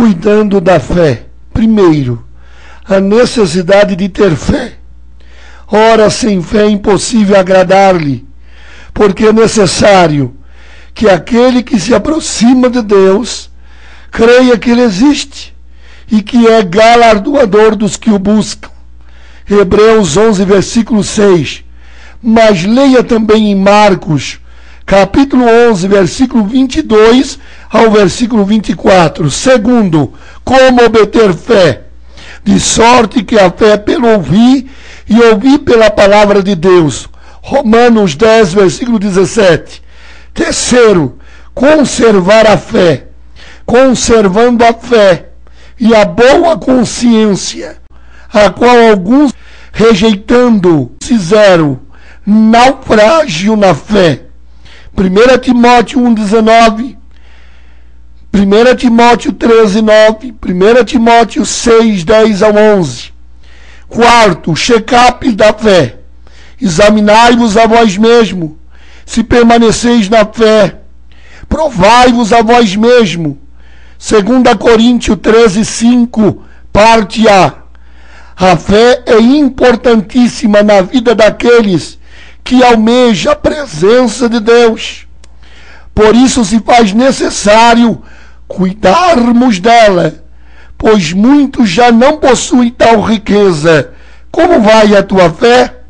Cuidando da fé. Primeiro, a necessidade de ter fé. Ora, sem fé é impossível agradar-lhe, porque é necessário que aquele que se aproxima de Deus creia que Ele existe e que é galardoador dos que o buscam. Hebreus 11, versículo 6. Mas leia também em Marcos, capítulo 11, versículo 22 ao versículo 24. Segundo, como obter fé? De sorte que a fé é pelo ouvir, e ouvir pela palavra de Deus. Romanos 10, versículo 17. Terceiro, conservar a fé. Conservando a fé e a boa consciência, a qual alguns, rejeitando, fizeram naufrágio na fé. 1 Timóteo 1,19, 1 Timóteo 13,9, 1 Timóteo 6, 10 ao 11. Quarto, check-up da fé. Examinai-vos a vós mesmo, se permaneceis na fé. Provai-vos a vós mesmo. 2 Coríntios 13, 5, parte A. A fé é importantíssima na vida daqueles que almejam a presença de Deus. Por isso se faz necessário cuidarmos dela, pois muitos já não possuem tal riqueza. Como vai a tua fé?